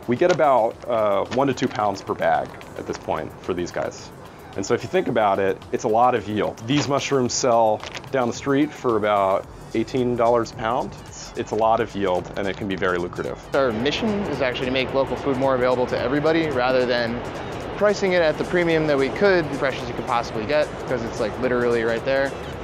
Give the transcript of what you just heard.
We get about 1 to 2 pounds per bag at this point for these guys. And so if you think about it, it's a lot of yield. These mushrooms sell down the street for about $18 a pound. It's a lot of yield, and it can be very lucrative. Our mission is actually to make local food more available to everybody rather than pricing it at the premium that we could, fresh as you could possibly get, because it's like literally right there.